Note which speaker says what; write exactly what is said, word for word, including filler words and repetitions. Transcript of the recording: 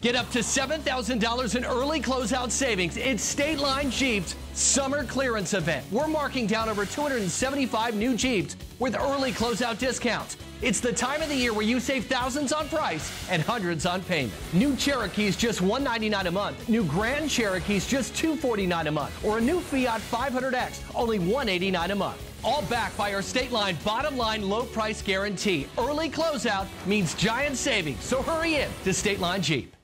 Speaker 1: Get up to seven thousand dollars in early closeout savings. It's Stateline Jeep's summer clearance event. We're marking down over two hundred seventy-five new Jeeps with early closeout discounts. It's the time of the year where you save thousands on price and hundreds on payment. New Cherokees just one hundred ninety-nine dollars a month. New Grand Cherokees just two hundred forty-nine dollars a month. Or a new Fiat five hundred X, only one hundred eighty-nine dollars a month. All backed by our Stateline bottom line low price guarantee. Early closeout means giant savings, so hurry in to Stateline Jeep.